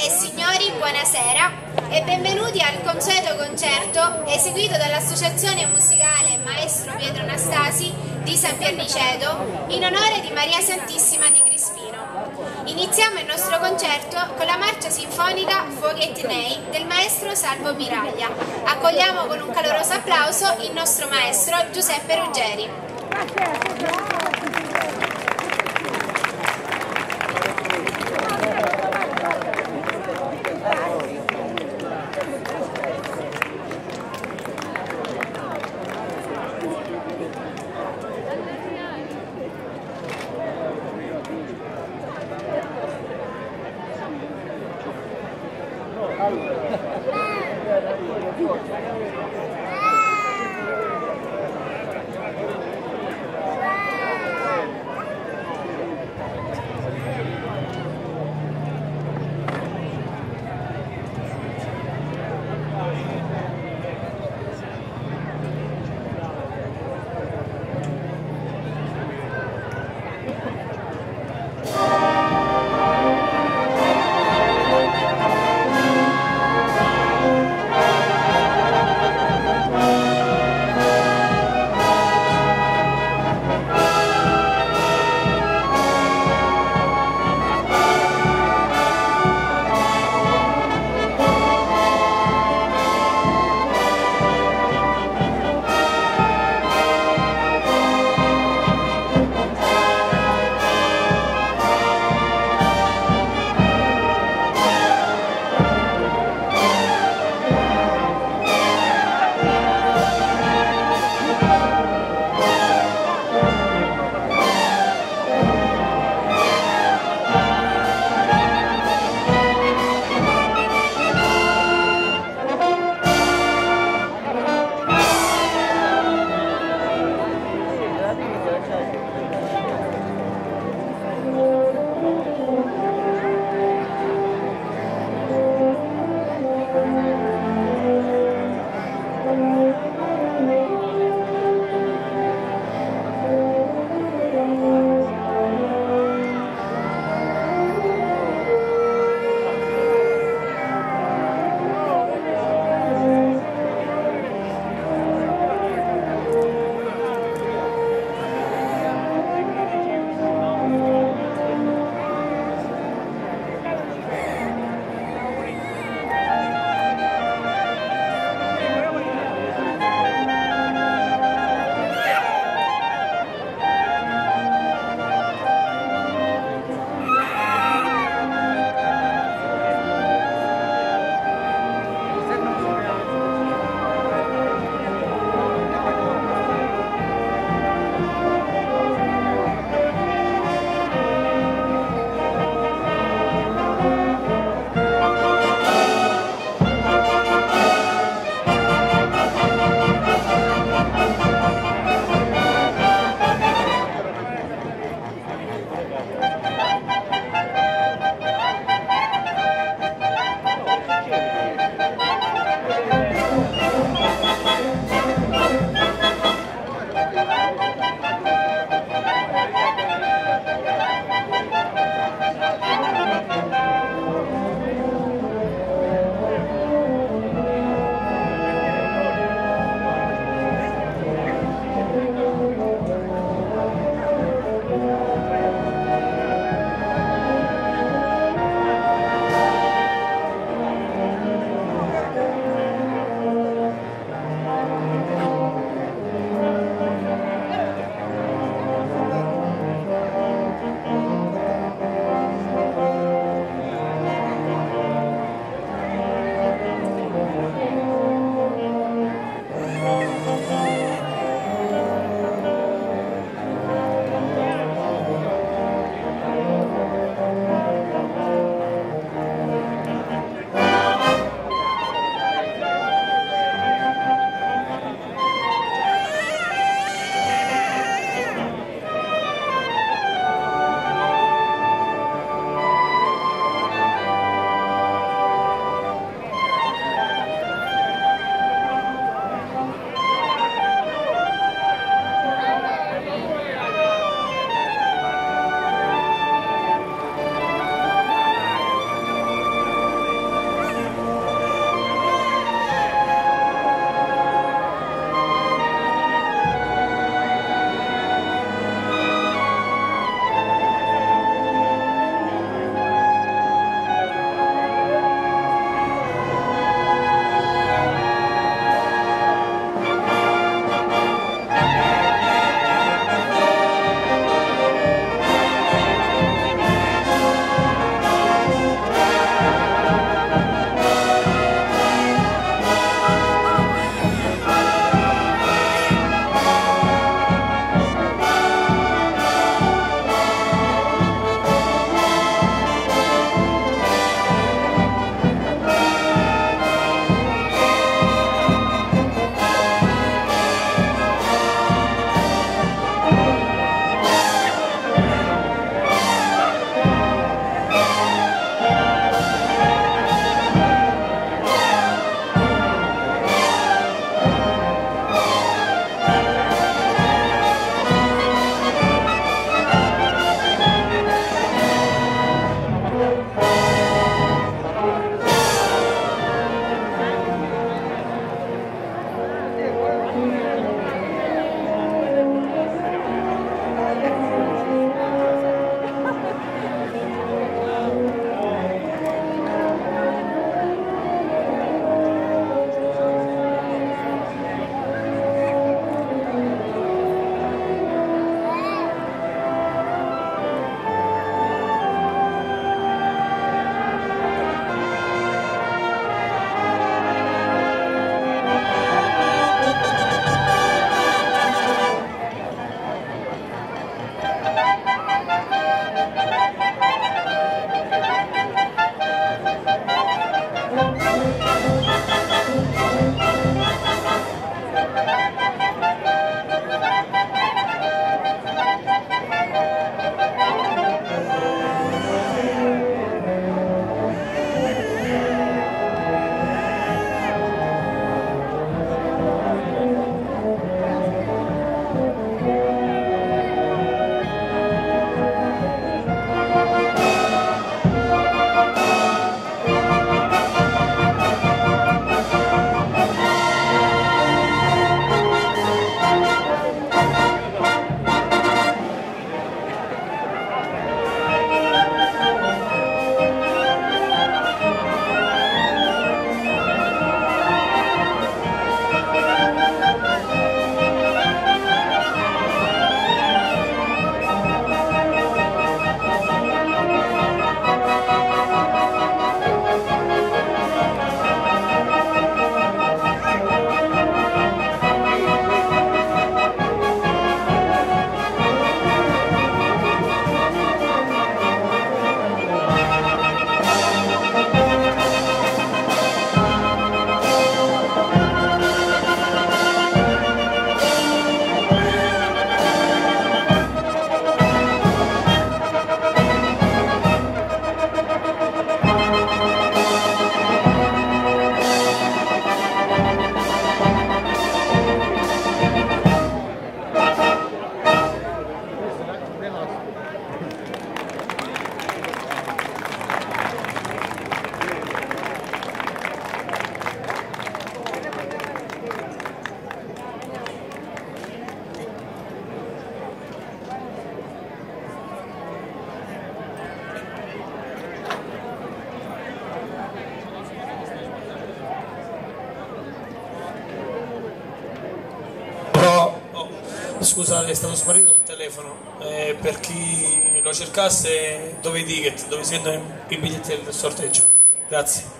e signori, buonasera e benvenuti al consueto concerto eseguito dall'Associazione Musicale Maestro Pietro Anastasi di San Pierniceto in onore di Maria Santissima di Crispino. Iniziamo il nostro concerto con la marcia sinfonica Fuochi Etnei del maestro Salvo Miraglia. Accogliamo con un caloroso applauso il nostro maestro Giuseppe Ruggeri. Scusate, è stato sparito un telefono. Per chi lo cercasse, dove i ticket, dove si vendono i biglietti del sorteggio. Grazie.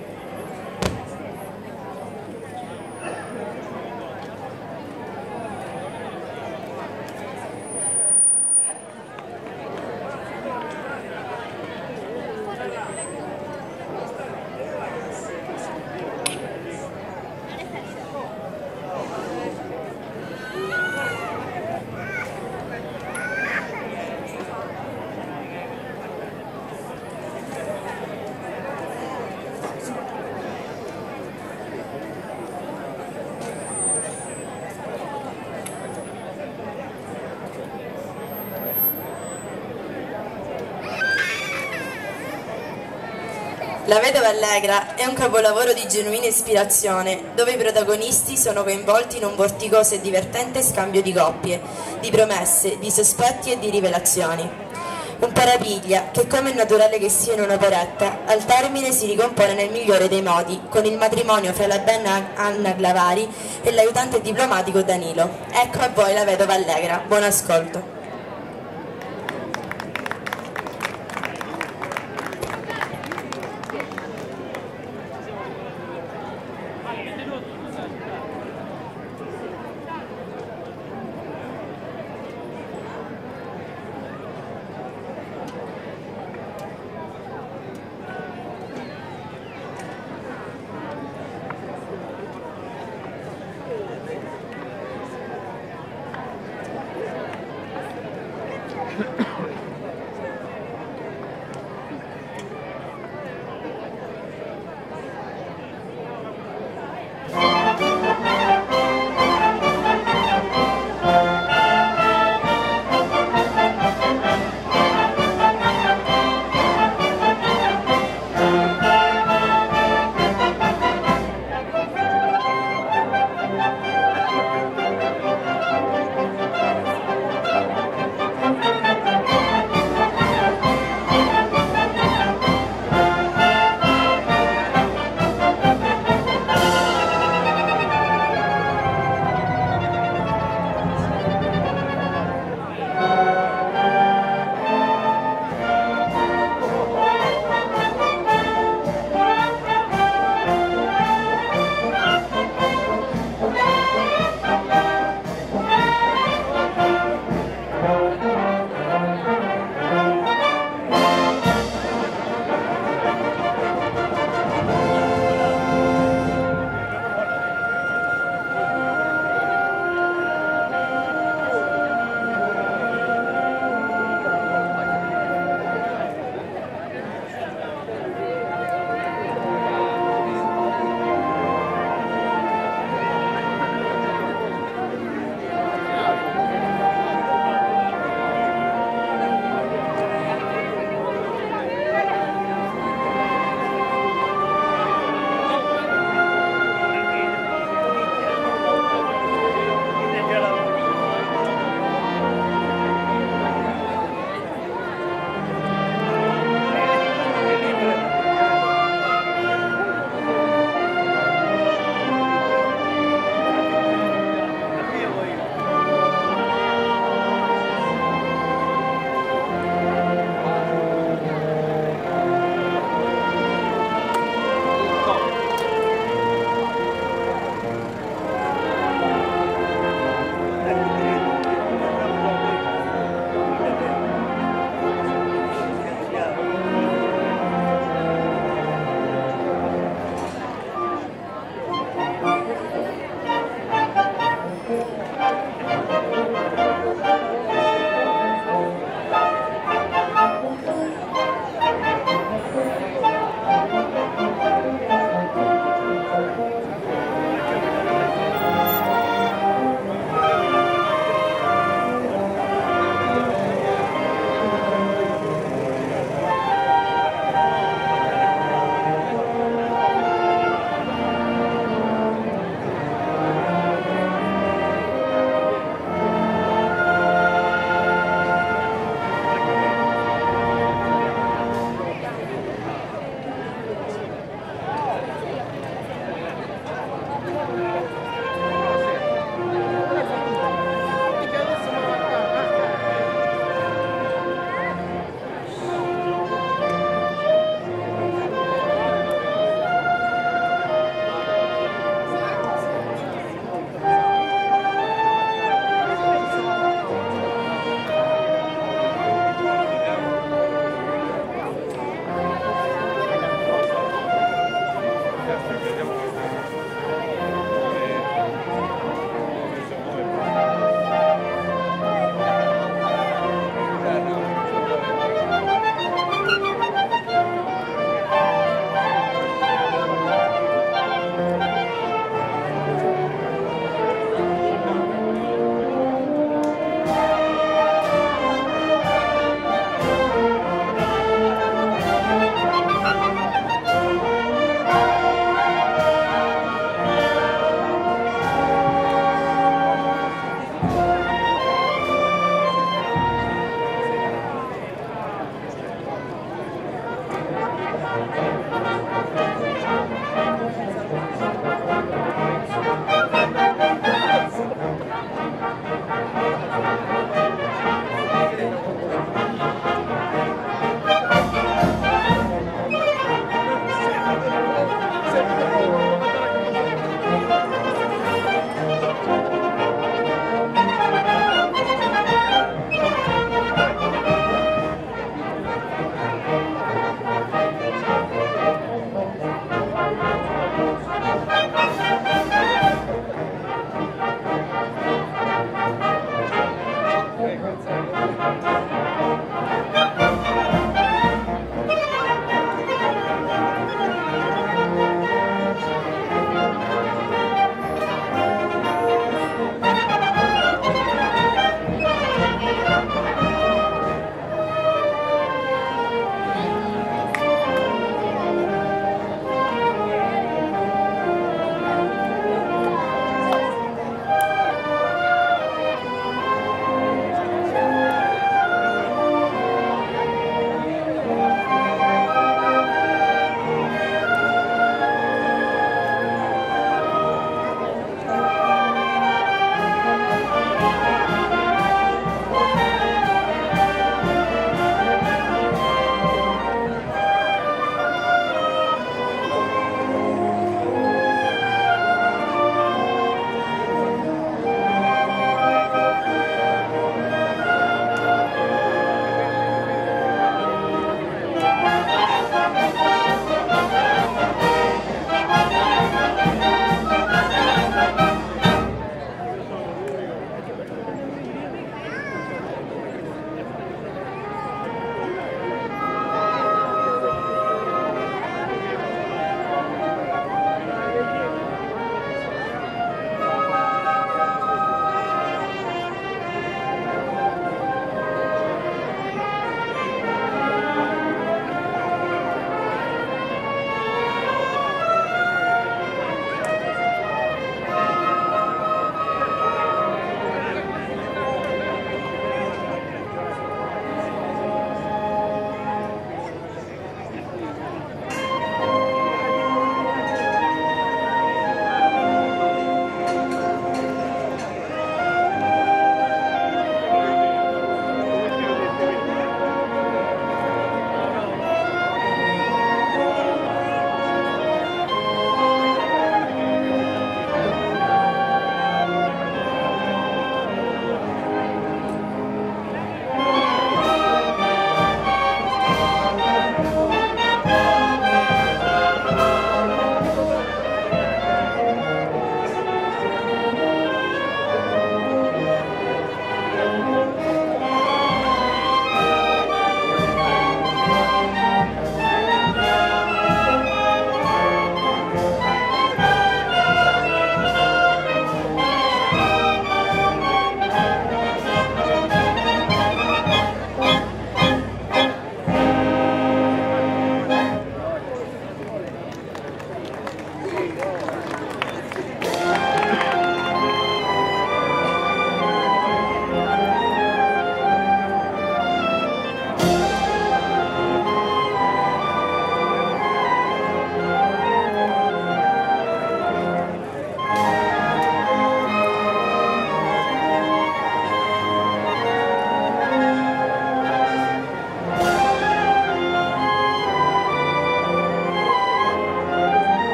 La Vedova Allegra è un capolavoro di genuina ispirazione, dove i protagonisti sono coinvolti in un vorticoso e divertente scambio di coppie, di promesse, di sospetti e di rivelazioni. Un parapiglia che, come è naturale che sia in un'operetta, al termine si ricompone nel migliore dei modi, con il matrimonio fra la bella Anna Glavari e l'aiutante diplomatico Danilo. Ecco a voi La Vedova Allegra. Buon ascolto.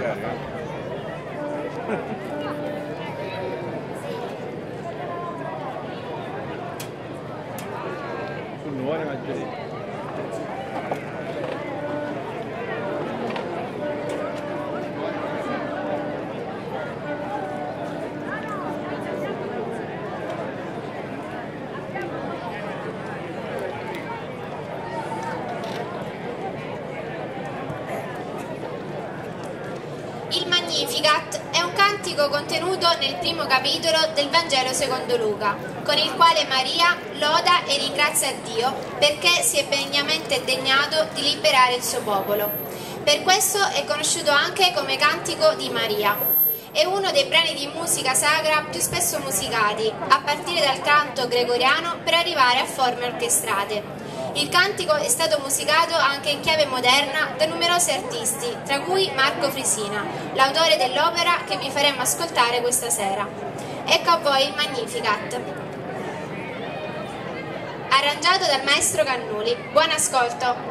Il Magnificat è un cantico contenuto nel primo capitolo del Vangelo secondo Luca, con il quale Maria loda e ringrazia Dio perché si è begnamente degnato di liberare il suo popolo. Per questo è conosciuto anche come Cantico di Maria. È uno dei brani di musica sacra più spesso musicati, a partire dal canto gregoriano per arrivare a forme orchestrate. Il cantico è stato musicato anche in chiave moderna da numerosi artisti, tra cui Marco Frisina, l'autore dell'opera che vi faremo ascoltare questa sera. Ecco a voi il Magnificat, arrangiato dal maestro Cannuli. Buon ascolto!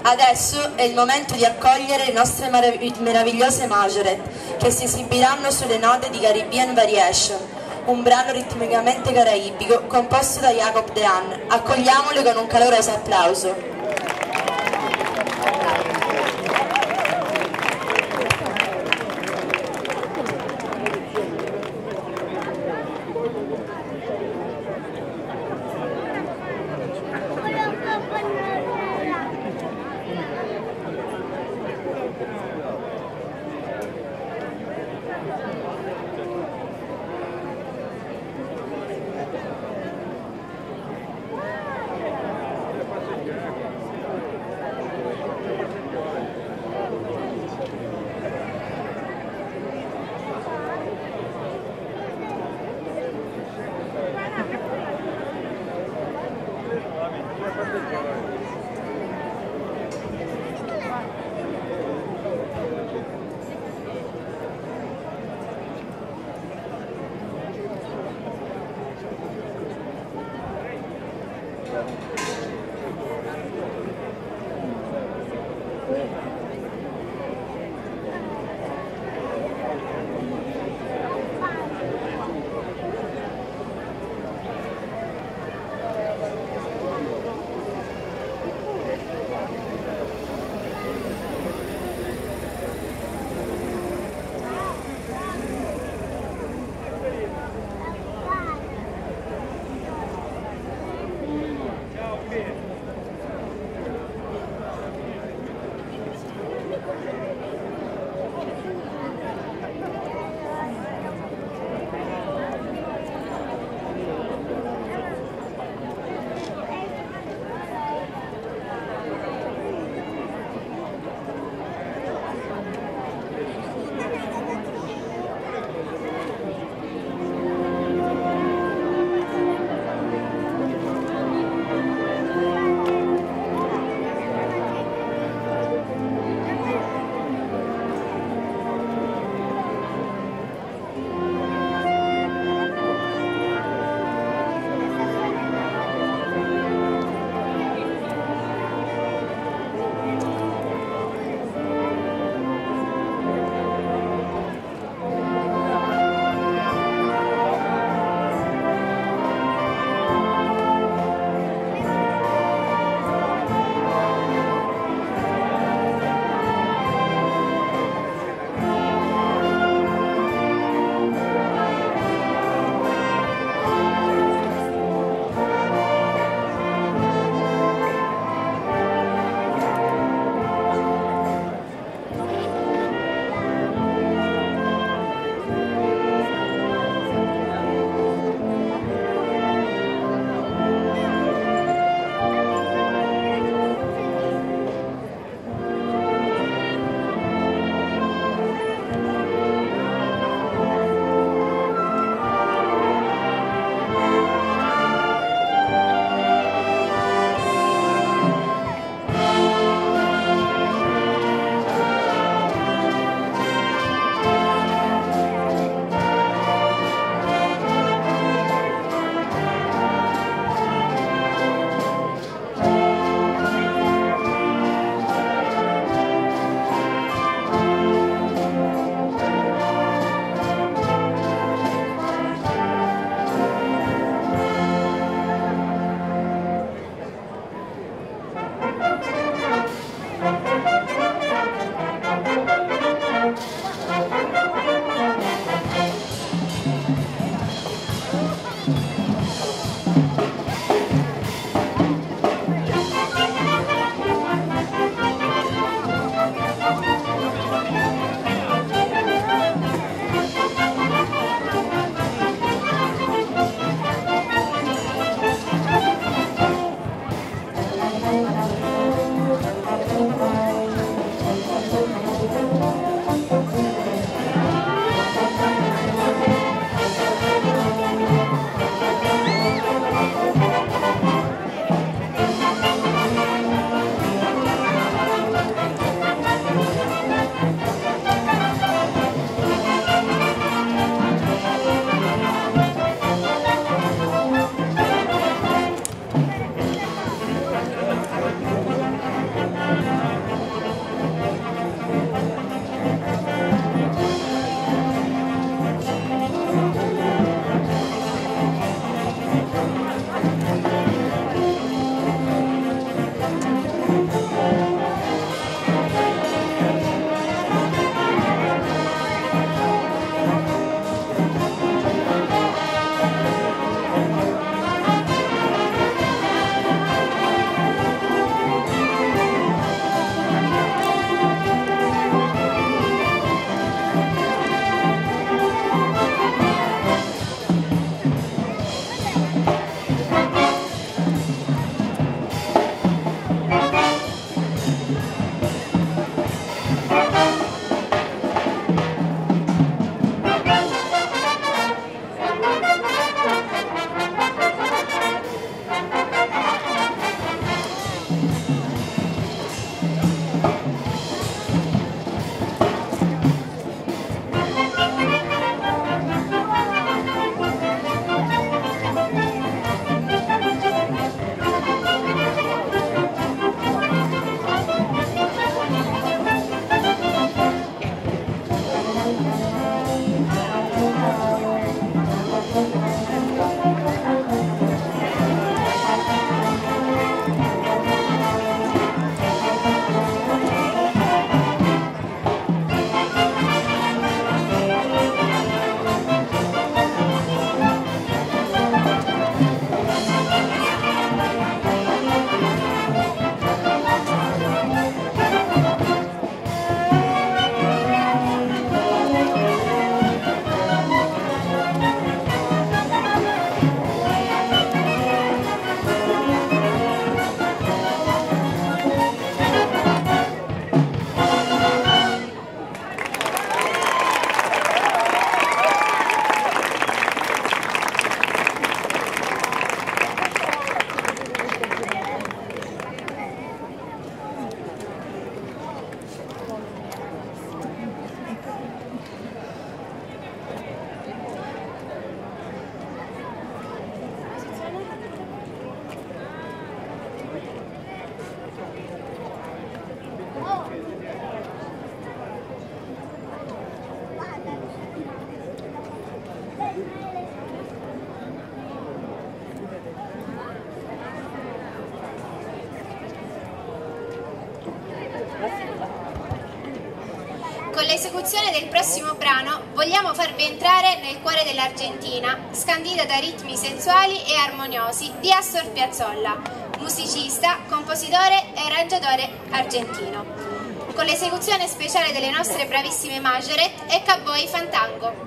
Adesso è il momento di accogliere le nostre meravigliose majorette che si esibiranno sulle note di Caribbean Variation, un brano ritmicamente caraibico composto da Jacob Dean. Accogliamole con un caloroso applauso. l'esecuzione del prossimo brano vogliamo farvi entrare nel cuore dell'Argentina, scandita da ritmi sensuali e armoniosi di Astor Piazzolla, musicista, compositore e arrangiatore argentino, con l'esecuzione speciale delle nostre bravissime Majorette e Cowboy Fantango.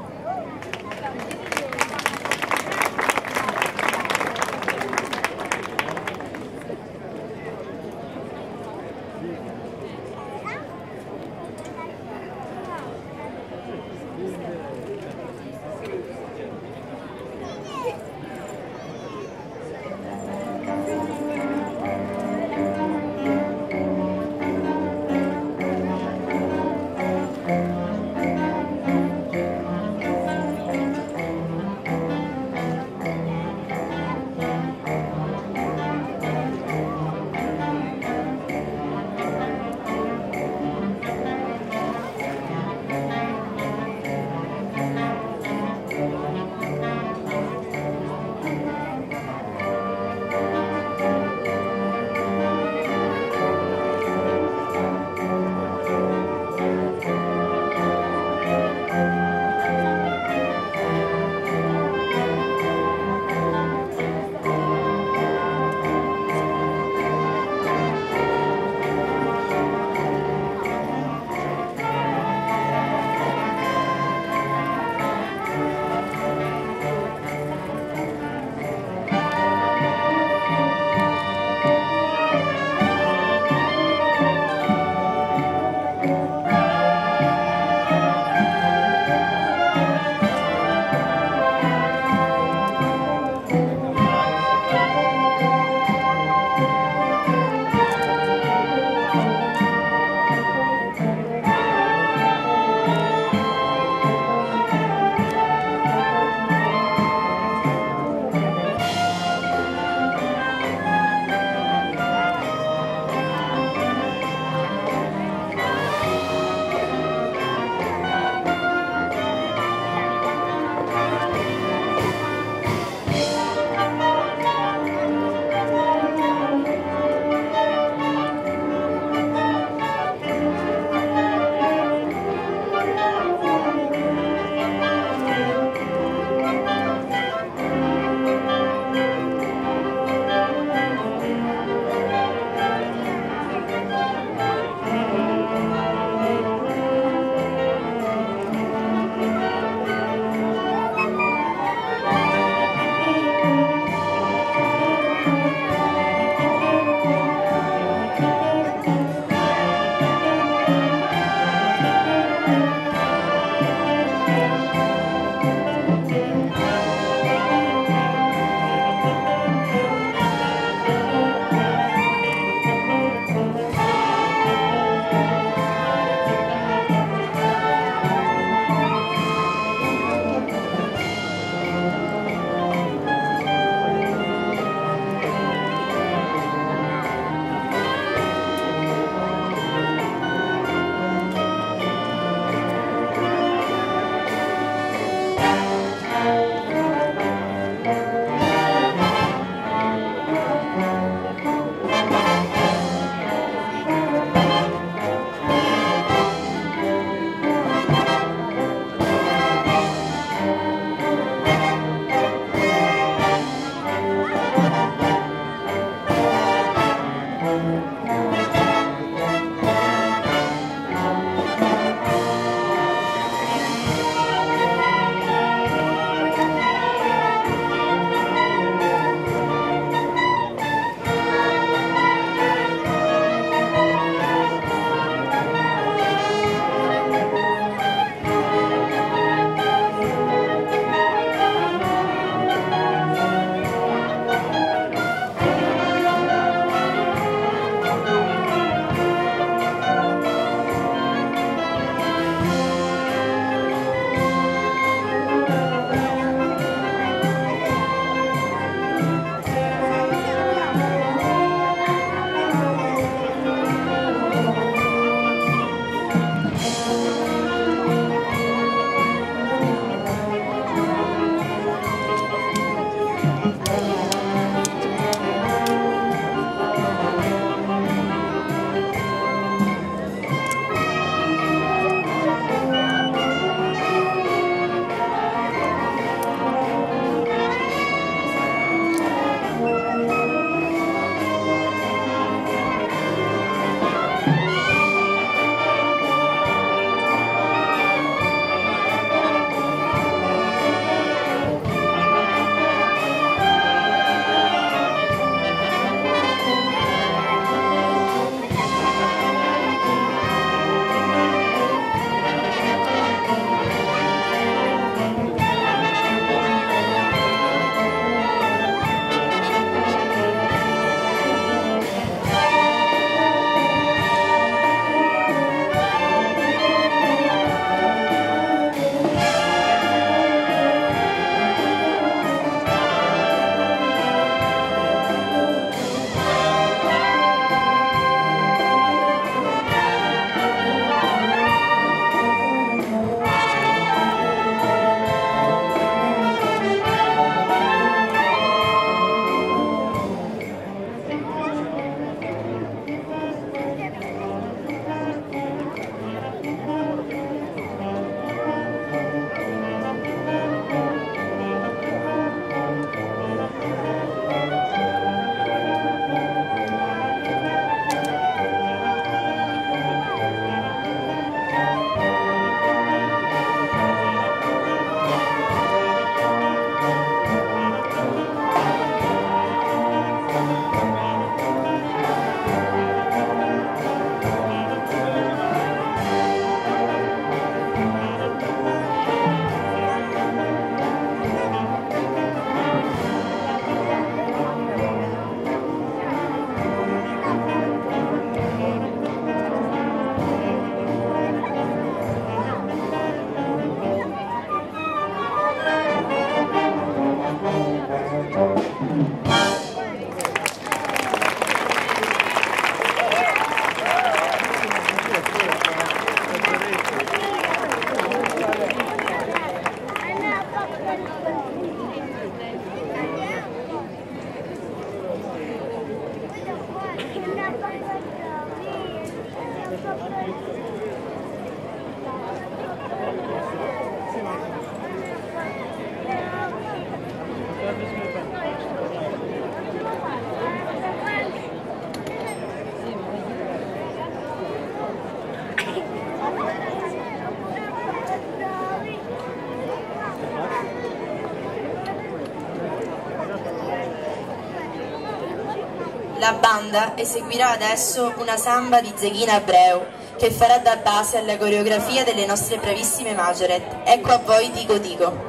La banda eseguirà adesso una samba di Zeghina Abreu che farà da base alla coreografia delle nostre bravissime Majoret. Ecco a voi Dico Dico.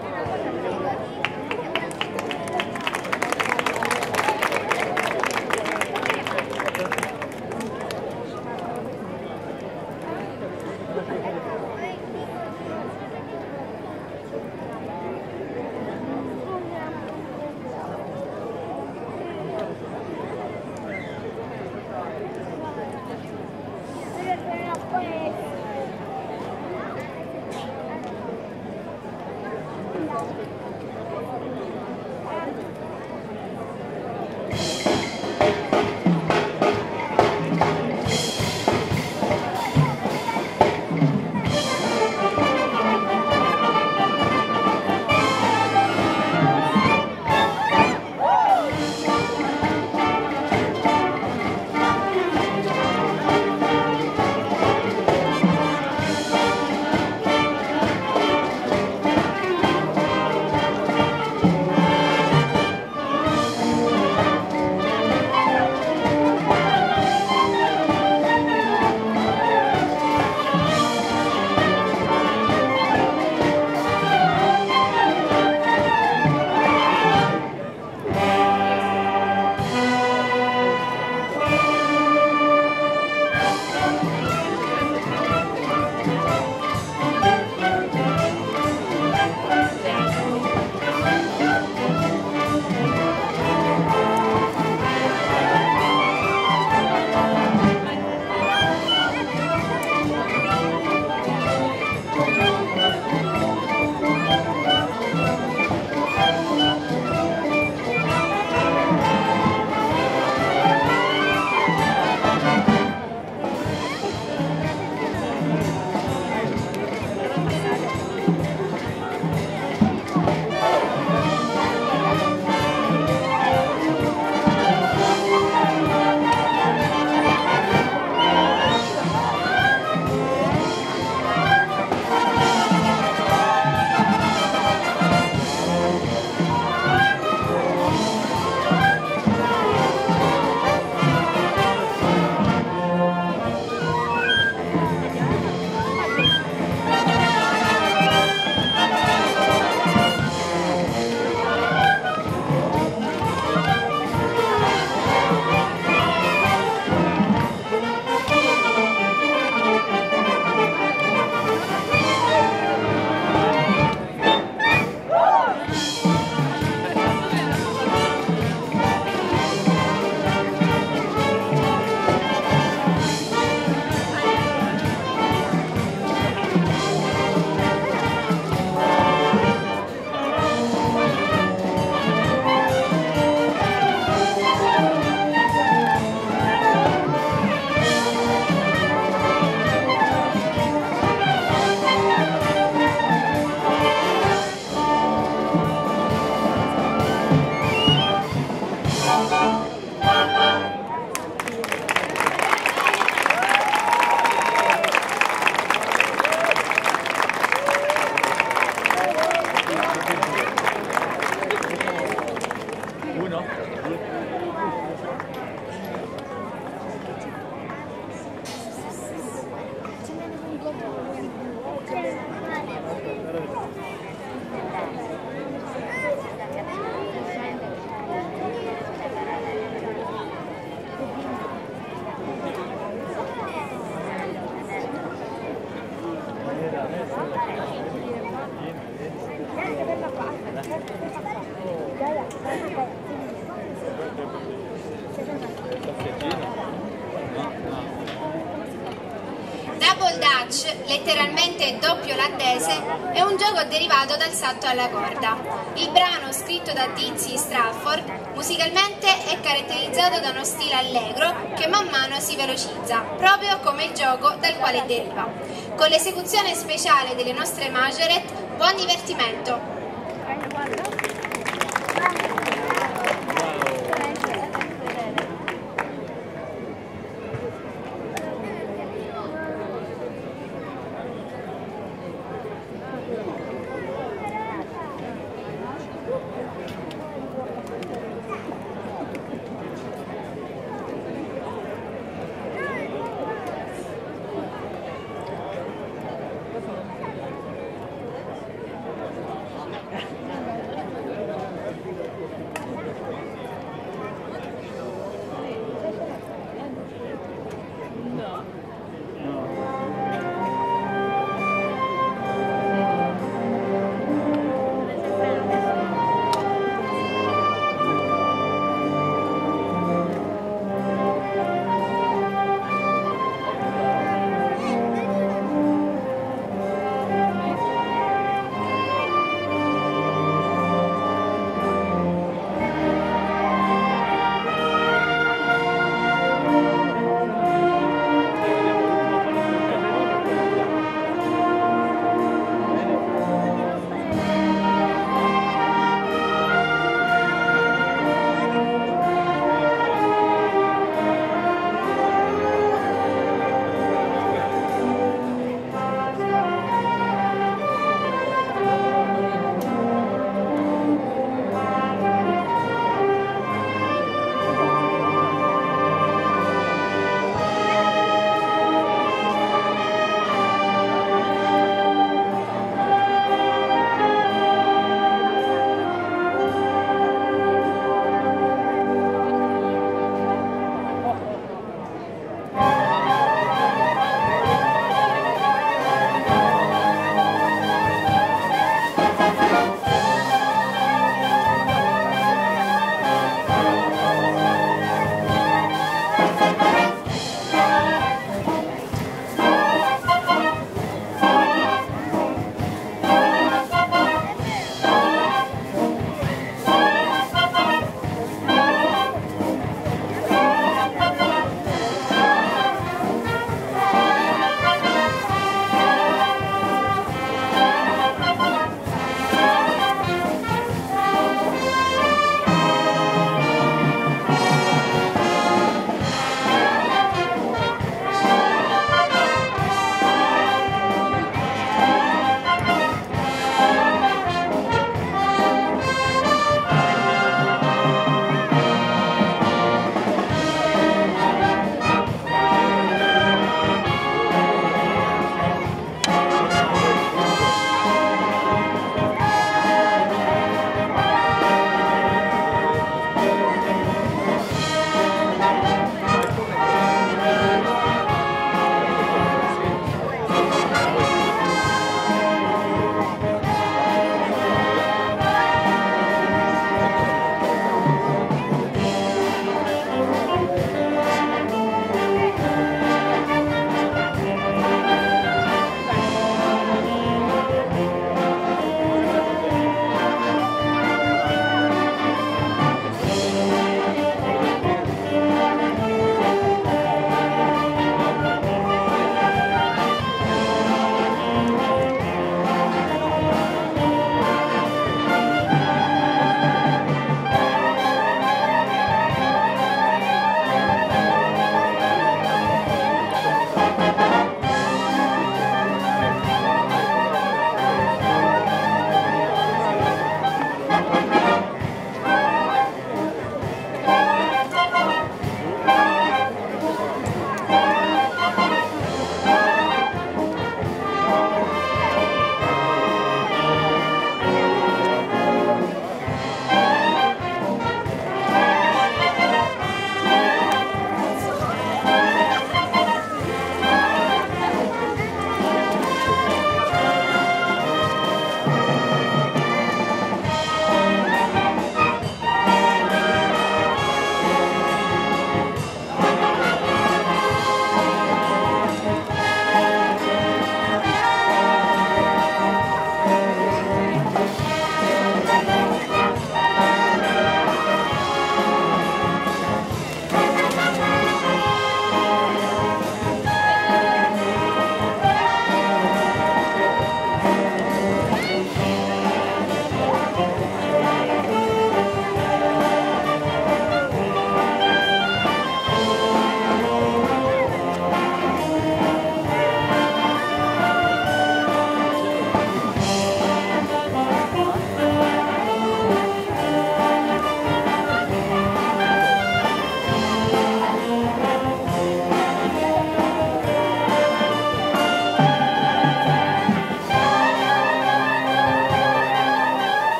Double Dutch, letteralmente doppio olandese, è un gioco derivato dal salto alla corda. Il brano, scritto da Dizzy Stratford, musicalmente è caratterizzato da uno stile allegro che man mano si velocizza, proprio come il gioco dal quale deriva. Con l'esecuzione speciale delle nostre Majoret, buon divertimento!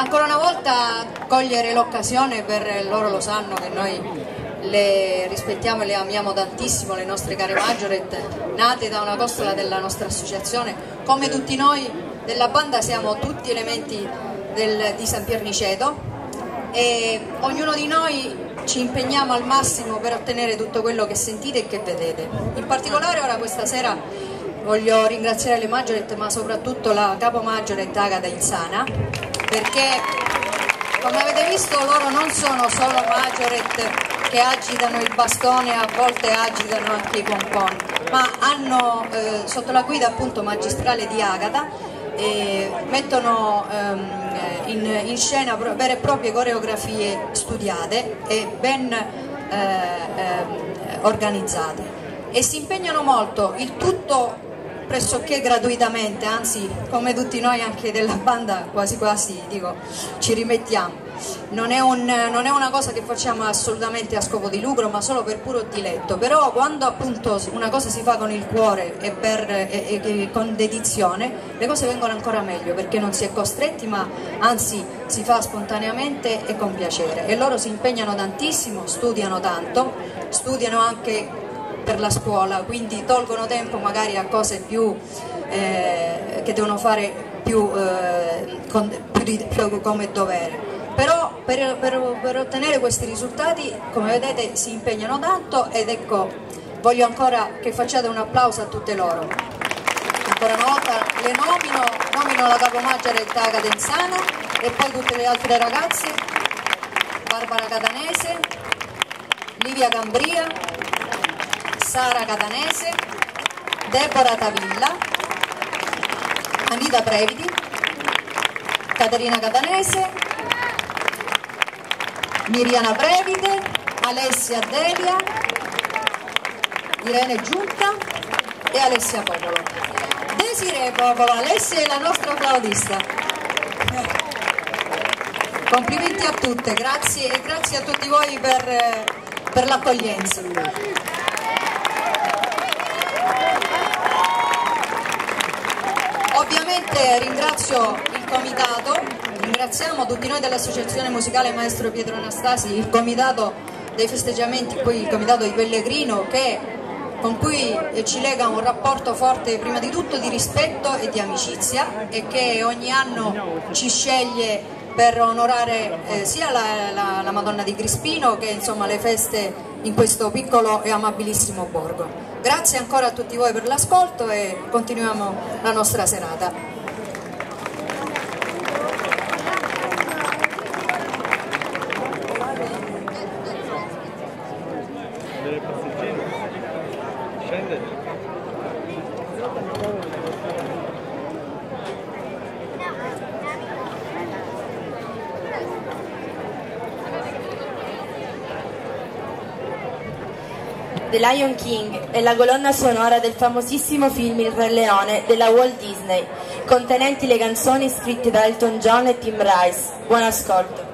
ancora una volta cogliere l'occasione per loro lo sanno che noi le rispettiamo e le amiamo tantissimo, le nostre care Majoret, nate da una costola della nostra associazione. Come tutti noi della banda siamo tutti elementi di San Pierniceto e ognuno di noi ci impegniamo al massimo per ottenere tutto quello che sentite e che vedete. In particolare ora questa sera voglio ringraziare le Majoret, ma soprattutto la capo Majoret Agata Insana, perché come avete visto loro non sono solo Majoret che agitano il bastone, a volte agitano anche i pompon, ma hanno sotto la guida appunto magistrale di Agata mettono in scena vere e proprie coreografie studiate e ben organizzate e si impegnano molto, il tutto pressoché gratuitamente, anzi come tutti noi anche della banda quasi quasi dico ci rimettiamo. Non è una cosa che facciamo assolutamente a scopo di lucro, ma solo per puro diletto, però quando appunto una cosa si fa con il cuore e con dedizione, le cose vengono ancora meglio, perché non si è costretti, ma anzi si fa spontaneamente e con piacere. E loro si impegnano tantissimo, studiano tanto, studiano anche per la scuola, quindi tolgono tempo magari a cose più che devono fare più come dovere. Però per ottenere questi risultati, come vedete, si impegnano tanto ed ecco, voglio ancora che facciate un applauso a tutte loro. Ancora una volta le nomino la capo Majoret Agata Insana e poi tutte le altre ragazze: Barbara Catanese, Livia Cambria, Sara Catanese, Deborah Tavilla, Anita Previti, Caterina Catanese, Miriana Previte, Alessia Delia, Irene Giunta e Alessia Popolo. Desiree Popolo, Alessia è la nostra flautista. Complimenti a tutte, grazie e grazie a tutti voi per l'accoglienza. Ovviamente ringrazio il comitato. Ringraziamo tutti noi dell'Associazione Musicale Maestro Pietro Anastasi, il comitato dei festeggiamenti, poi il comitato di Pellegrino, con cui ci lega un rapporto forte prima di tutto di rispetto e di amicizia e che ogni anno ci sceglie per onorare sia la Madonna di Crispino che insomma le feste in questo piccolo e amabilissimo borgo. Grazie ancora a tutti voi per l'ascolto e continuiamo la nostra serata. The Lion King è la colonna sonora del famosissimo film Il Re Leone della Walt Disney, contenenti le canzoni scritte da Elton John e Tim Rice. Buon ascolto.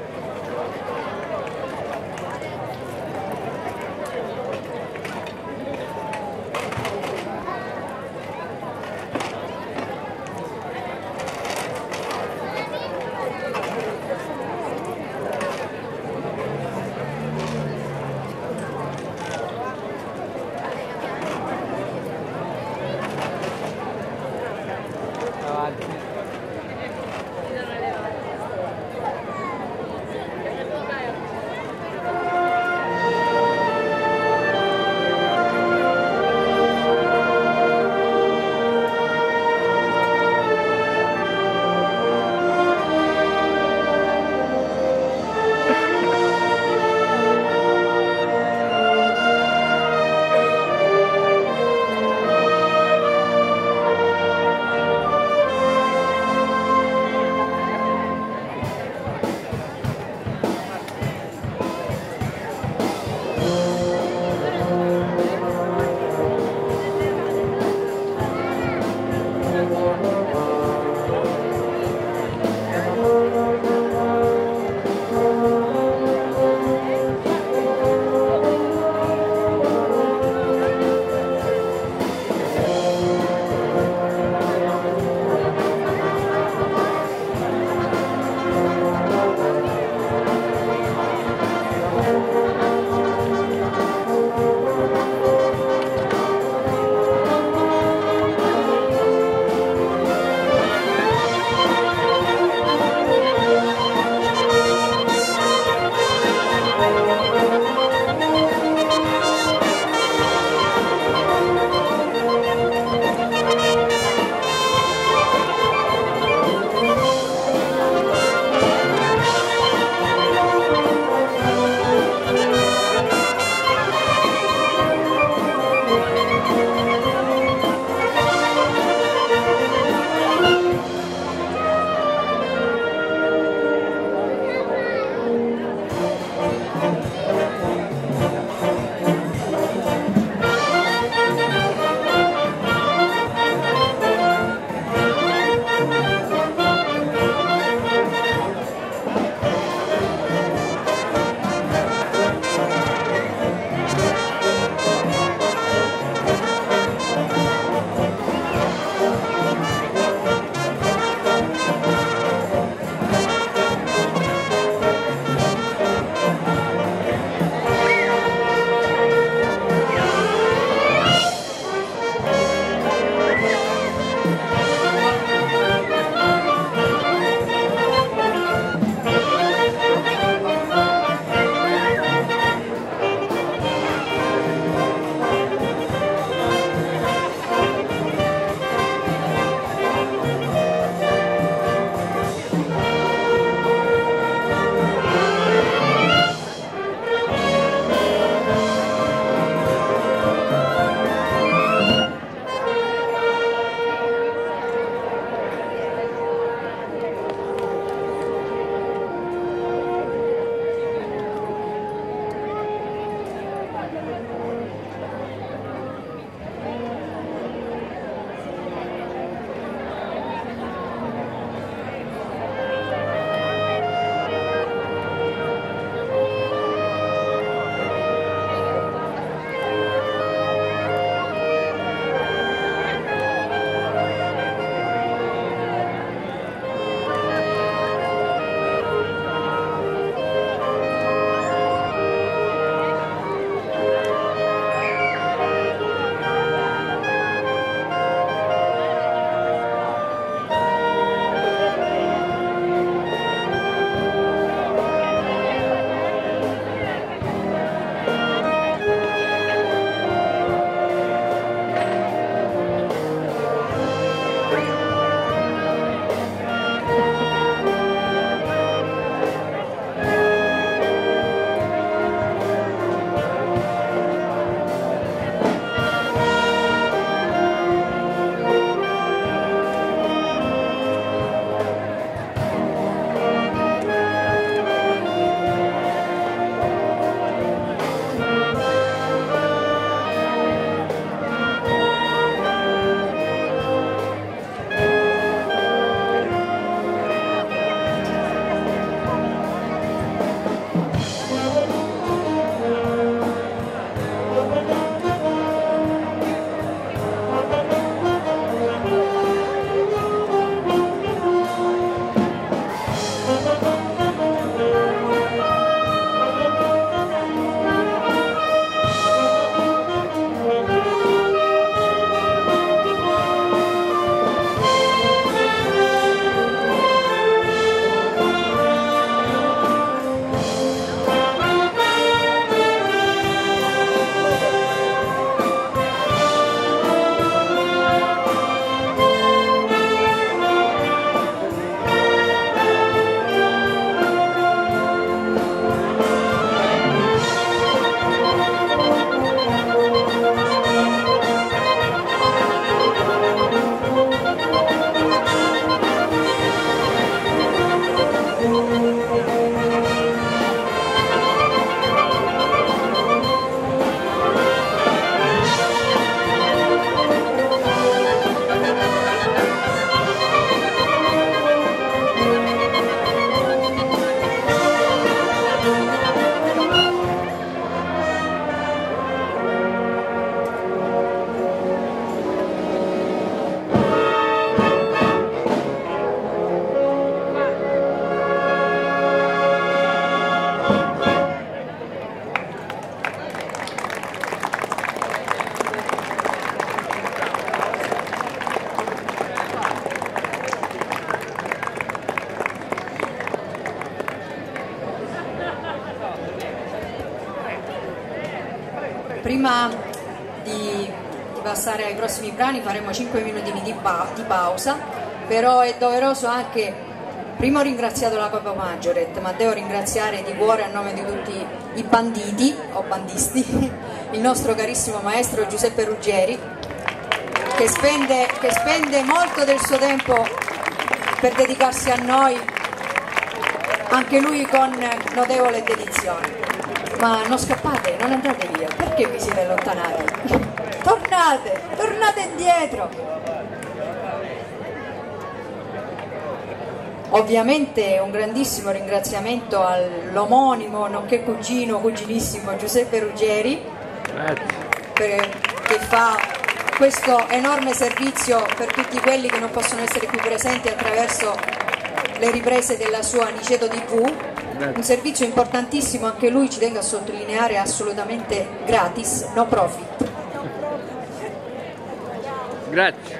Prima di passare ai prossimi brani faremo 5 minuti di pausa, però è doveroso anche prima ho ringraziato la Copa Maggioret, ma devo ringraziare di cuore a nome di tutti i banditi o bandisti il nostro carissimo maestro Giuseppe Ruggieri, che spende molto del suo tempo per dedicarsi a noi, anche lui con notevole dedizione. Ma non scappate, non andate via, perché vi siete allontanati? Tornate indietro! Ovviamente un grandissimo ringraziamento all'omonimo, nonché cuginissimo Giuseppe Ruggieri, che fa questo enorme servizio per tutti quelli che non possono essere qui presenti attraverso le riprese della sua Niceto TV, un servizio importantissimo, anche lui ci tengo a sottolineare, assolutamente gratis, no profit. Grazie.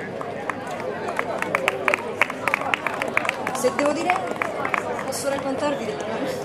Se devo dire, posso raccontarvi della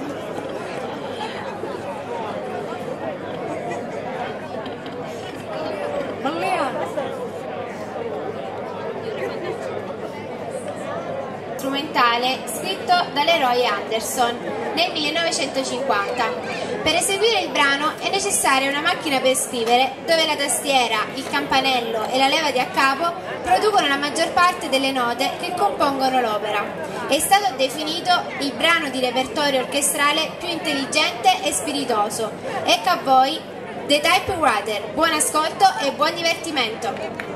strumentale scritto da Leroy Anderson nel 1950. Per eseguire il brano è necessaria una macchina per scrivere dove la tastiera, il campanello e la leva di accapo producono la maggior parte delle note che compongono l'opera. È stato definito il brano di repertorio orchestrale più intelligente e spiritoso. Ecco a voi The Typewriter. Buon ascolto e buon divertimento!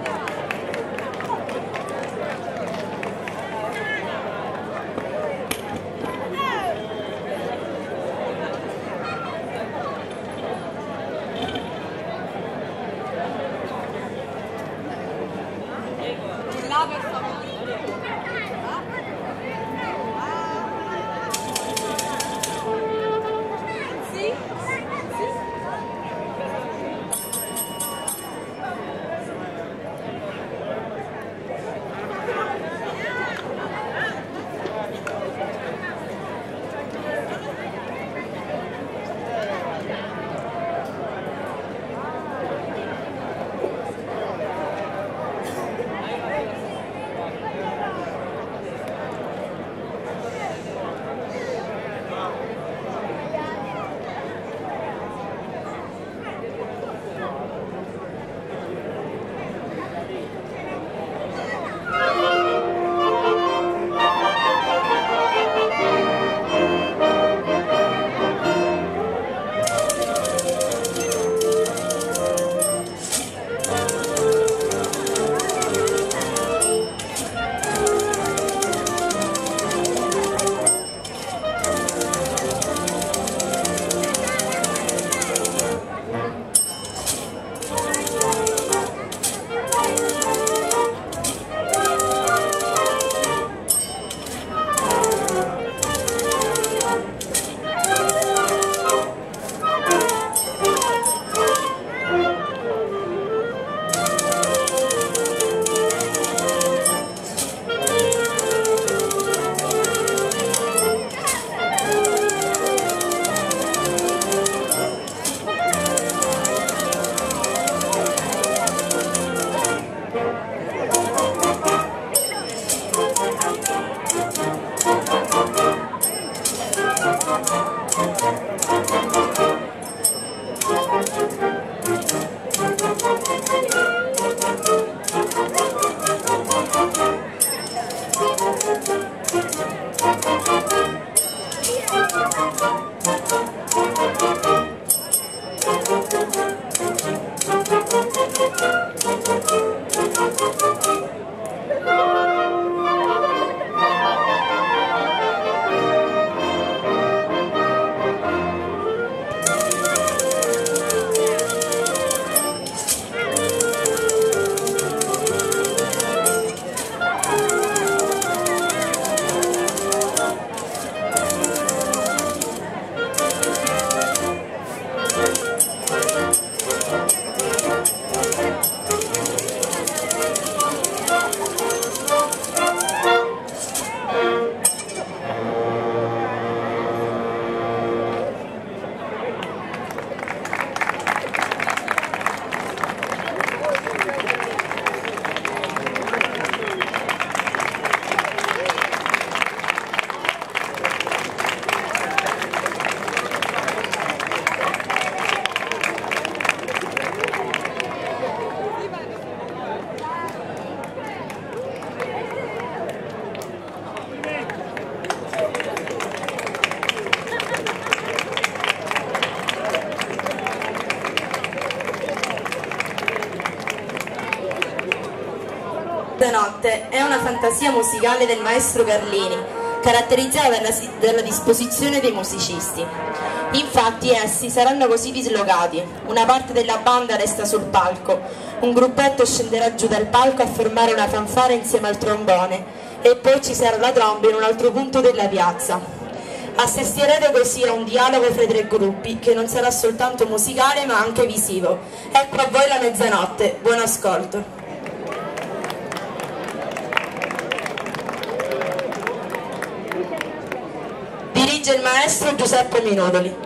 Mezzanotte è una fantasia musicale del maestro Carlini, caratterizzata dalla disposizione dei musicisti. Infatti essi saranno così dislocati: una parte della banda resta sul palco, un gruppetto scenderà giù dal palco a formare una fanfara insieme al trombone e poi ci sarà la tromba in un altro punto della piazza. Assisterete così a un dialogo fra i tre gruppi che non sarà soltanto musicale ma anche visivo. Ecco a voi la mezzanotte, buon ascolto. Dirige il maestro Giuseppe Minodoli.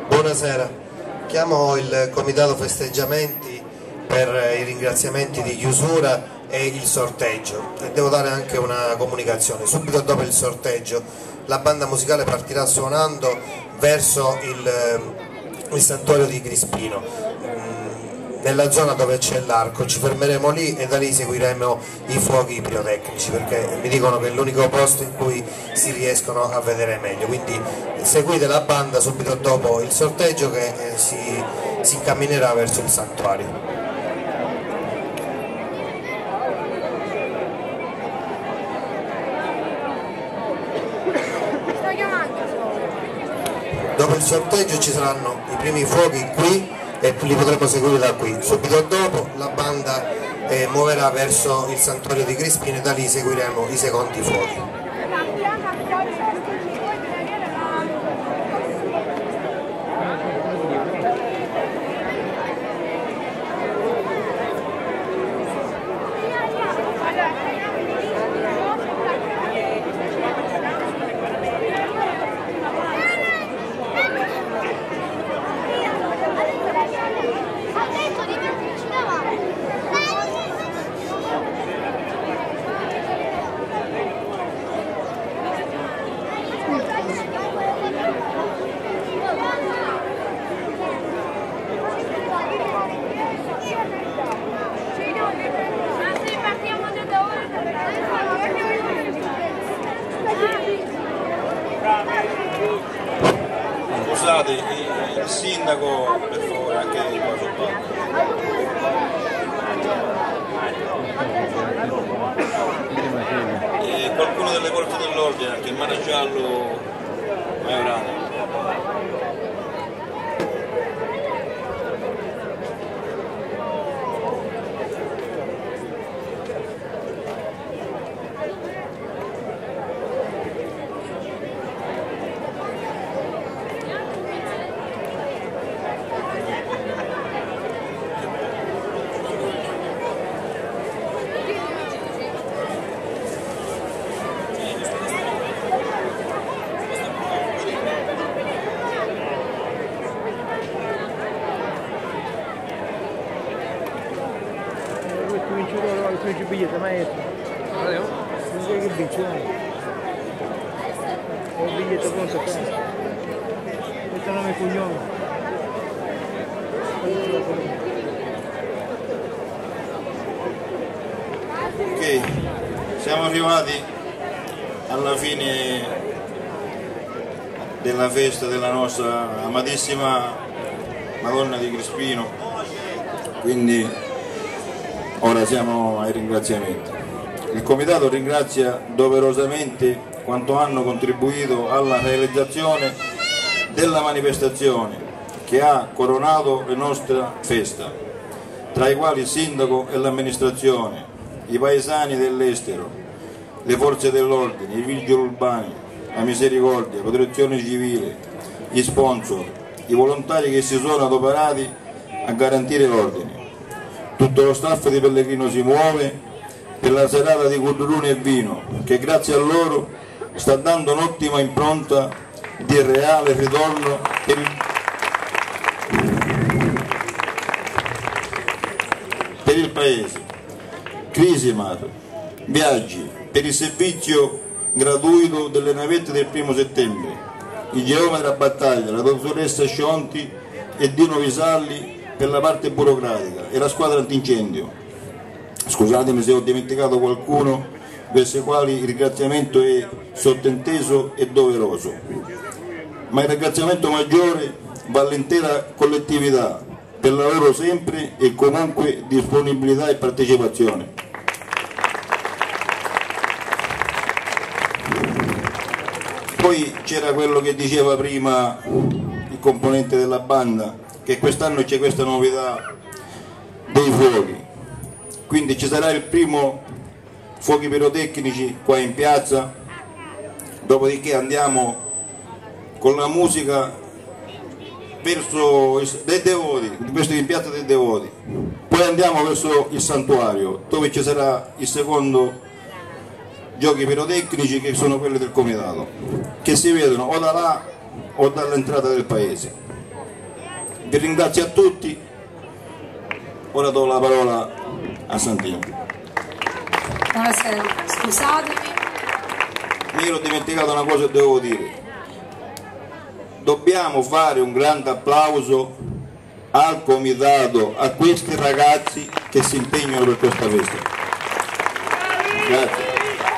Buonasera, chiamo il Comitato Festeggiamenti per i ringraziamenti di chiusura e il sorteggio, e devo dare anche una comunicazione. Subito dopo il sorteggio la banda musicale partirà suonando verso il santuario di Crispino, nella zona dove c'è l'arco. Ci fermeremo lì e da lì seguiremo i fuochi pirotecnici, perché mi dicono che è l'unico posto in cui si riescono a vedere meglio, quindi seguite la banda subito dopo il sorteggio che si incamminerà verso il santuario. Dopo il sorteggio ci saranno i primi fuochi qui e li potremo seguire da qui. Subito dopo la banda muoverà verso il santuario di Crispino e da lì seguiremo i secondi fuochi. Scusate, il sindaco per favore anche qua sul e qualcuno delle forze dell'ordine, anche il maresciallo Maiorano. Il biglietto maestro. Non sai che biglietto. Ho il biglietto pronto qua. Questo nome e cognome. Ok, siamo arrivati alla fine della festa della nostra amatissima Madonna di Crispino, quindi ora siamo ai ringraziamenti. Il Comitato ringrazia doverosamente quanto hanno contribuito alla realizzazione della manifestazione che ha coronato la nostra festa, tra i quali il Sindaco e l'amministrazione, i paesani dell'estero, le forze dell'ordine, i vigili urbani, la Misericordia, la Protezione Civile, gli sponsor, i volontari che si sono adoperati a garantire l'ordine. Tutto lo staff di Pellegrino si muove per la serata di Cudruni e vino, che grazie a loro sta dando un'ottima impronta di reale ritorno per il paese. Crisimar, viaggi per il servizio gratuito delle navette del 1° settembre, il geometra Battaglia, la dottoressa Scionti e Dino Visalli per la parte burocratica e la squadra antincendio. Scusatemi se ho dimenticato qualcuno, verso i quali il ringraziamento è sottinteso e doveroso, ma il ringraziamento maggiore va all'intera collettività per la loro sempre e comunque disponibilità e partecipazione. Poi c'era quello che diceva prima il componente della banda, che quest'anno c'è questa novità dei fuochi, quindi ci sarà il primo fuochi pirotecnici qua in piazza, dopodiché andiamo con la musica verso dei Devoti, questo in piazza dei Devoti, poi andiamo verso il santuario dove ci sarà il secondo giochi pirotecnici, che sono quelli del comitato, che si vedono o da là o dall'entrata del paese. vi ringrazio a tutti, ora do la parola a Santino. Buonasera, scusatemi. Mi ero dimenticato una cosa che devo dire. Dobbiamo fare un grande applauso al comitato, a questi ragazzi che si impegnano per questa festa. Grazie.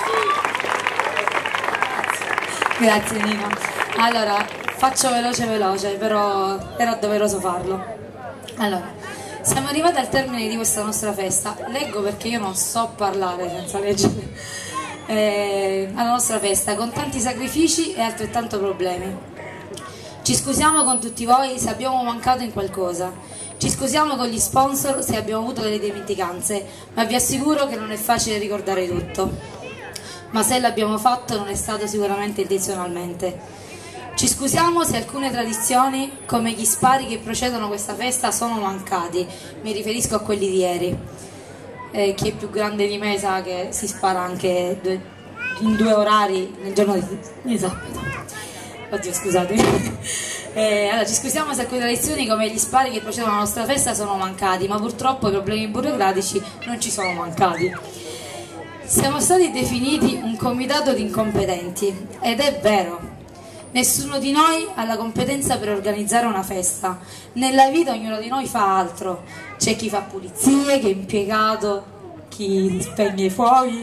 Grazie Nino. Allora, faccio veloce, però era doveroso farlo. Allora, siamo arrivati al termine di questa nostra festa. Leggo perché io non so parlare senza leggere. Alla nostra festa, con tanti sacrifici e altrettanto problemi. Ci scusiamo con tutti voi se abbiamo mancato in qualcosa. Ci scusiamo con gli sponsor se abbiamo avuto delle dimenticanze, ma vi assicuro che non è facile ricordare tutto. Ma se l'abbiamo fatto non è stato sicuramente intenzionalmente. Ci scusiamo se alcune tradizioni, come gli spari che precedono questa festa, sono mancati. Mi riferisco a quelli di ieri. Chi è più grande di me sa che si spara anche in 2 orari nel giorno di sabato. Oddio, scusatemi. Allora, ci scusiamo se alcune tradizioni come gli spari che precedono la nostra festa sono mancati, ma purtroppo i problemi burocratici non ci sono mancati. Siamo stati definiti un comitato di incompetenti, ed è vero. Nessuno di noi ha la competenza per organizzare una festa. Nella vita ognuno di noi fa altro. C'è chi fa pulizie, chi è impiegato, chi spegne i fuochi.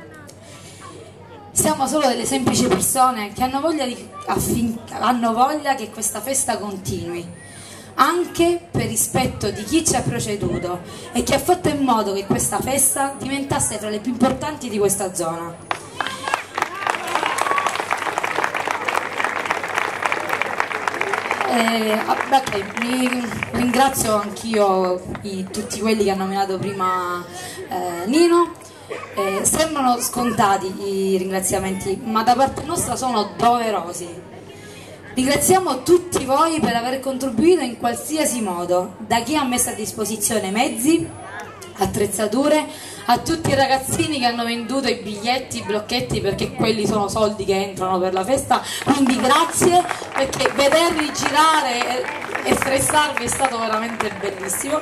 Siamo solo delle semplici persone che hanno voglia che questa festa continui, anche per rispetto di chi ci ha preceduto e che ha fatto in modo che questa festa diventasse tra le più importanti di questa zona. Ringrazio anch'io tutti quelli che hanno nominato prima Nino. Sembrano scontati i ringraziamenti, ma da parte nostra sono doverosi. Ringraziamo tutti voi per aver contribuito in qualsiasi modo, da chi ha messo a disposizione mezzi, attrezzature, a tutti i ragazzini che hanno venduto i biglietti, i blocchetti, perché quelli sono soldi che entrano per la festa, quindi grazie, perché vederli girare e stressarvi è stato veramente bellissimo.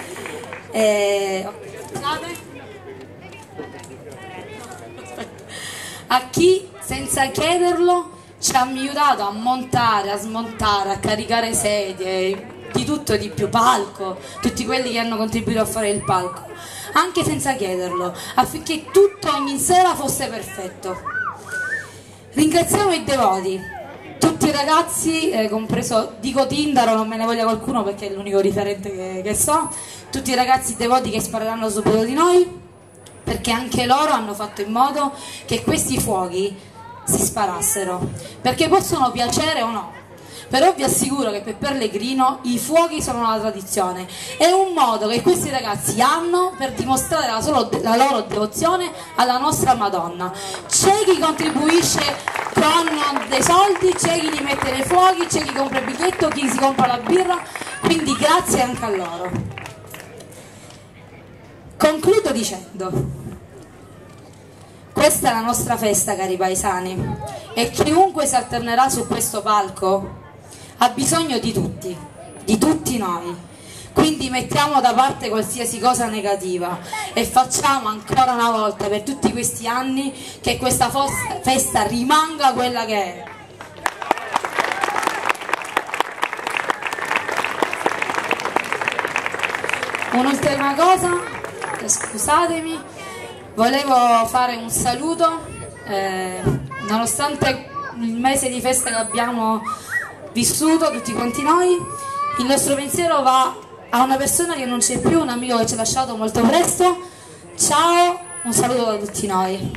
A chi senza chiederlo ci ha aiutato a montare, a smontare, a caricare sedie, di tutto e di più, palco, tutti quelli che hanno contribuito a fare il palco, anche senza chiederlo, affinché tutto ogni sera fosse perfetto. Ringraziamo i devoti, tutti i ragazzi, compreso dico Tindaro, non me ne voglia qualcuno perché è l'unico riferente che so, tutti i ragazzi devoti che spareranno subito di noi, perché anche loro hanno fatto in modo che questi fuochi si sparassero, perché possono piacere o no, però vi assicuro che per Pellegrino i fuochi sono una tradizione, è un modo che questi ragazzi hanno per dimostrare la loro devozione alla nostra Madonna. C'è chi contribuisce con dei soldi, c'è chi li mette nei fuochi, c'è chi compra il biglietto, chi si compra la birra, quindi grazie anche a loro. Concludo dicendo: questa è la nostra festa, cari paesani, e chiunque si alternerà su questo palco ha bisogno di tutti noi. Quindi mettiamo da parte qualsiasi cosa negativa e facciamo ancora una volta, per tutti questi anni, che questa festa rimanga quella che è. Un'ultima cosa, scusatemi, volevo fare un saluto, nonostante il mese di festa che abbiamo vissuto tutti quanti noi, il nostro pensiero va a una persona che non c'è più, un amico che ci ha lasciato molto presto. Ciao, un saluto da tutti noi.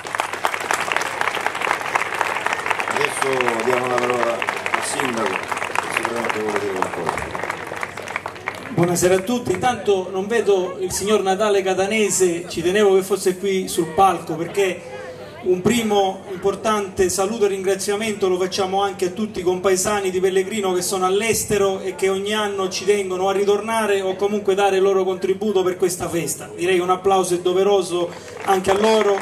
Adesso diamo la parola al sindaco, che sicuramente vuole dire qualcosa. Buonasera a tutti, intanto non vedo il signor Natale Catanese, ci tenevo che fosse qui sul palco perché un primo importante saluto e ringraziamento lo facciamo anche a tutti i compaesani di Pellegrino che sono all'estero e che ogni anno ci tengono a ritornare o comunque dare il loro contributo per questa festa. Direi che un applauso è doveroso anche a loro.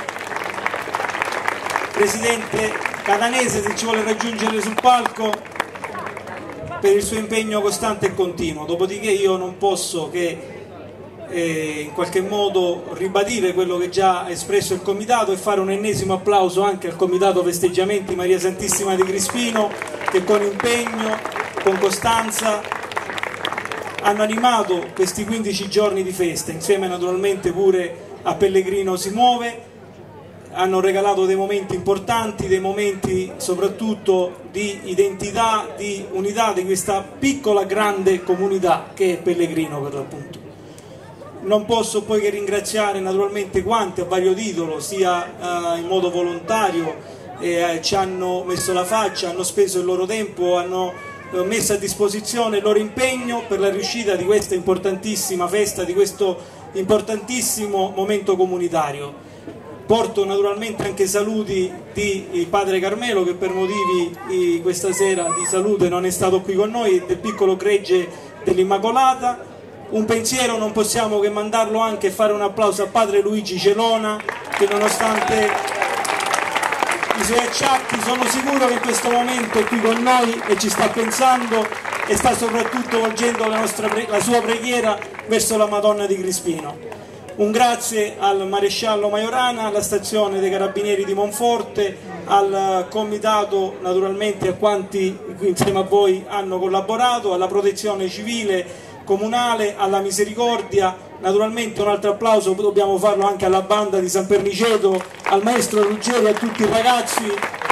Presidente Catanese, se ci vuole raggiungere sul palco. per il suo impegno costante e continuo. Dopodiché io non posso che in qualche modo ribadire quello che già ha espresso il Comitato e fare un ennesimo applauso anche al Comitato Festeggiamenti Maria Santissima di Crispino, che con impegno, con costanza hanno animato questi 15 giorni di festa, insieme naturalmente pure a Pellegrino Si Muove. Hanno regalato dei momenti importanti, dei momenti soprattutto di identità, di unità di questa piccola grande comunità che è Pellegrino per l'appunto. Non posso poi che ringraziare naturalmente quanti a vario titolo, sia in modo volontario, ci hanno messo la faccia, hanno speso il loro tempo, hanno messo a disposizione il loro impegno per la riuscita di questa importantissima festa, di questo importantissimo momento comunitario. Porto naturalmente anche saluti di Padre Carmelo, che per motivi questa sera di salute non è stato qui con noi, del piccolo gregge dell'Immacolata. Un pensiero non possiamo che mandarlo anche e fare un applauso a Padre Luigi Celona, che nonostante i suoi acciacchi sono sicuro che in questo momento è qui con noi e ci sta pensando e sta soprattutto volgendo la sua preghiera verso la Madonna di Crispino. Un grazie al Maresciallo Majorana, alla stazione dei Carabinieri di Monforte, al Comitato naturalmente, a quanti insieme a voi hanno collaborato, alla Protezione Civile Comunale, alla Misericordia. Naturalmente un altro applauso dobbiamo farlo anche alla banda di San Perniceto, al maestro Ruggeri, a tutti i ragazzi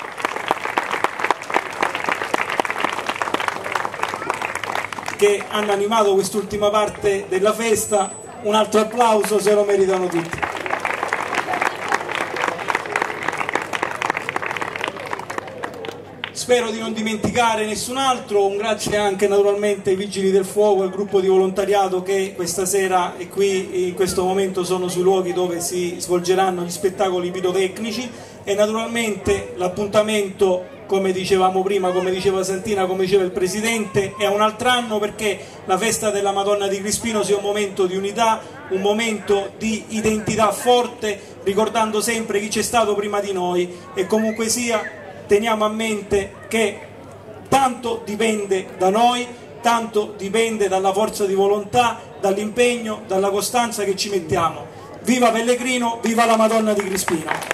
che hanno animato quest'ultima parte della festa. Un altro applauso, se lo meritano tutti. Spero di non dimenticare nessun altro. Un grazie anche naturalmente ai Vigili del Fuoco, al gruppo di volontariato che questa sera e qui in questo momento sono sui luoghi dove si svolgeranno gli spettacoli pirotecnici, e naturalmente l'appuntamento, come dicevamo prima, come diceva Santina, come diceva il Presidente, è un altro anno, perché la festa della Madonna di Crispino sia un momento di unità, un momento di identità forte, ricordando sempre chi c'è stato prima di noi, e comunque sia teniamo a mente che tanto dipende da noi, tanto dipende dalla forza di volontà, dall'impegno, dalla costanza che ci mettiamo. Viva Pellegrino, viva la Madonna di Crispino!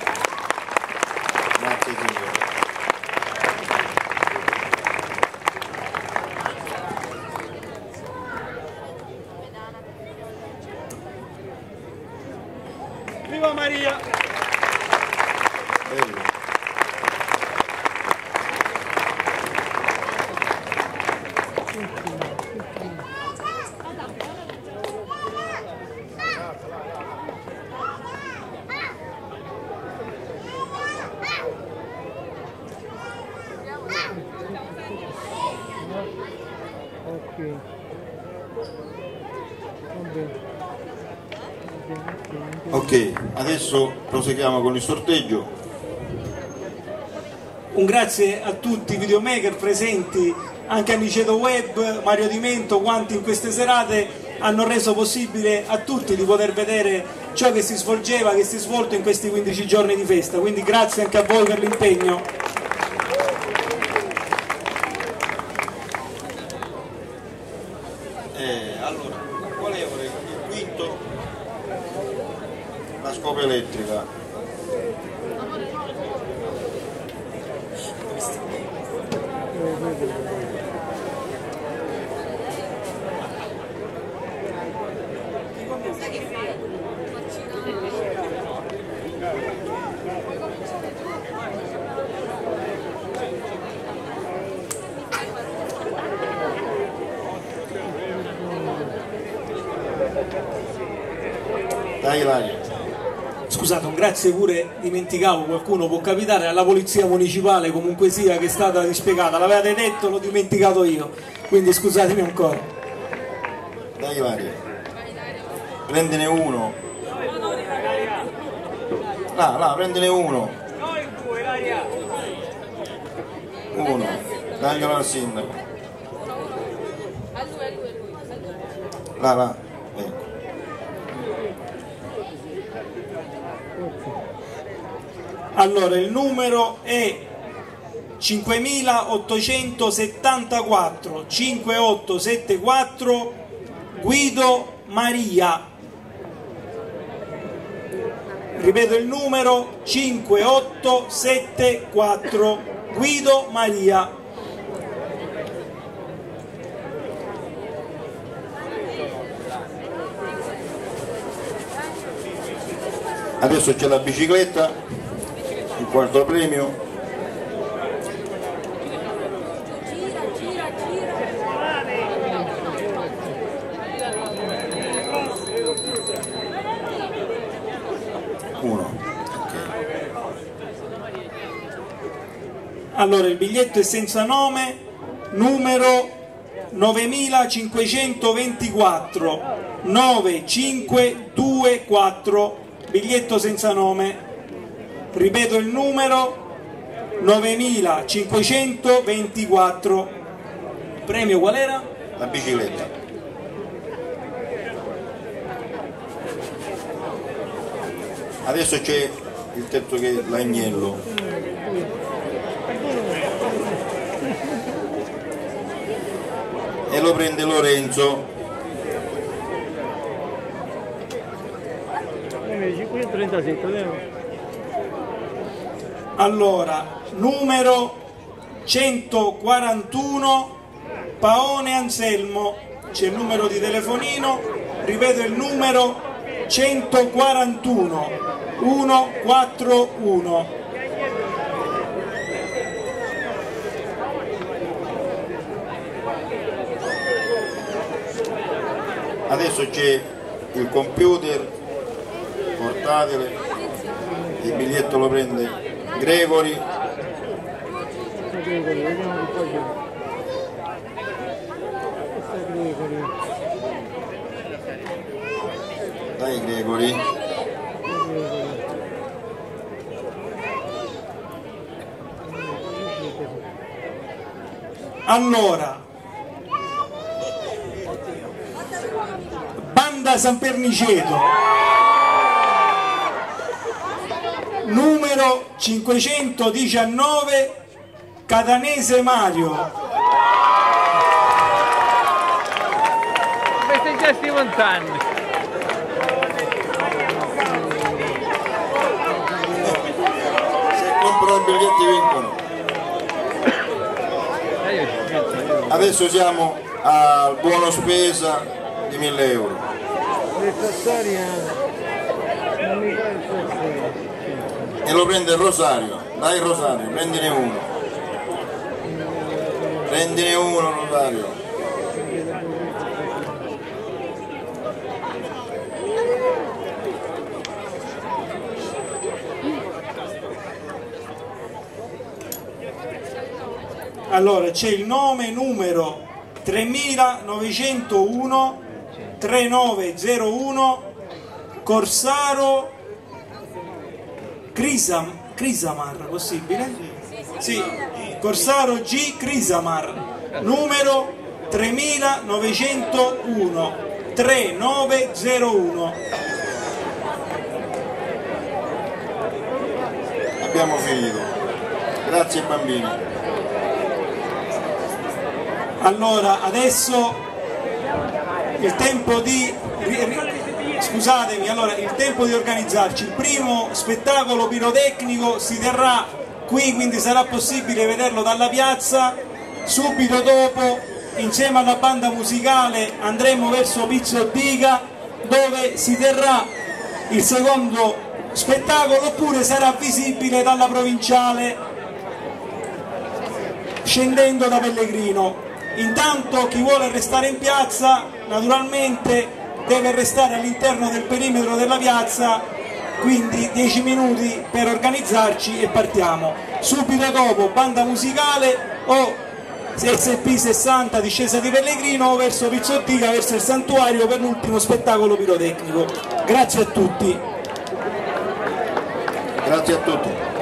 Viva Maria! Bello. Ok, adesso proseguiamo con il sorteggio. Un grazie a tutti i videomaker presenti, anche a Niceto Web, Mario Di Mento, quanti in queste serate hanno reso possibile a tutti di poter vedere ciò che si svolgeva, che si è svolto in questi 15 giorni di festa. Quindi grazie anche a voi per l'impegno. Allora, qual è il quinto? La scopa elettrica. Dai, Ilaria. Scusate, un grazie pure, dimenticavo, qualcuno può capitare, alla polizia municipale comunque sia, che è stata dispiegata, l'avete detto, l'ho dimenticato io, quindi scusatemi ancora. Dai, Ilaria. Prendine uno. Là, prendine uno. Uno. Daglielo al sindaco. Là. Ecco. Allora, il numero è 5874 5874 Guido Maria. Ripeto il numero: 5874 Guido Maria. Adesso c'è la bicicletta, il quarto premio. Allora, il biglietto è senza nome, numero 9524 9524, biglietto senza nome. Ripeto il numero: 9524. Premio qual era? La bicicletta. Adesso c'è il terzo, che è l'Agnello. E lo prende Lorenzo. Allora, numero 141 Paone Anselmo, c'è il numero di telefonino, ripeto il numero: 141 141. Adesso c'è il computer portatile, il biglietto lo prende Gregori. Dai Gregori. Allora, Banda San Perniceto, numero 519 Catanese Mario. Festeggiasti montanni. Se comprano i biglietti vincono. Adesso siamo al buono spesa di 1000 euro. E lo prende Rosario. Dai Rosario, prendine uno. Prendine uno Rosario. Allora, c'è il nome, numero 3901 3901 Corsaro Crisamar, possibile? Sì, Corsaro G Crisamar, numero 3901 3901. Abbiamo finito. Grazie bambini. Allora, adesso il tempo di scusatemi, allora il tempo di organizzarci. Il primo spettacolo pirotecnico si terrà qui, quindi sarà possibile vederlo dalla piazza. Subito dopo, insieme alla banda musicale, andremo verso Pizzo Diga, dove si terrà il secondo spettacolo, oppure sarà visibile dalla provinciale scendendo da Pellegrino. Intanto chi vuole restare in piazza naturalmente deve restare all'interno del perimetro della piazza, quindi 10 minuti per organizzarci e partiamo. Subito dopo banda musicale o SP 60 discesa di Pellegrino o verso Pizzottica, verso il santuario per l'ultimo spettacolo pirotecnico. Grazie a tutti. Grazie a tutti.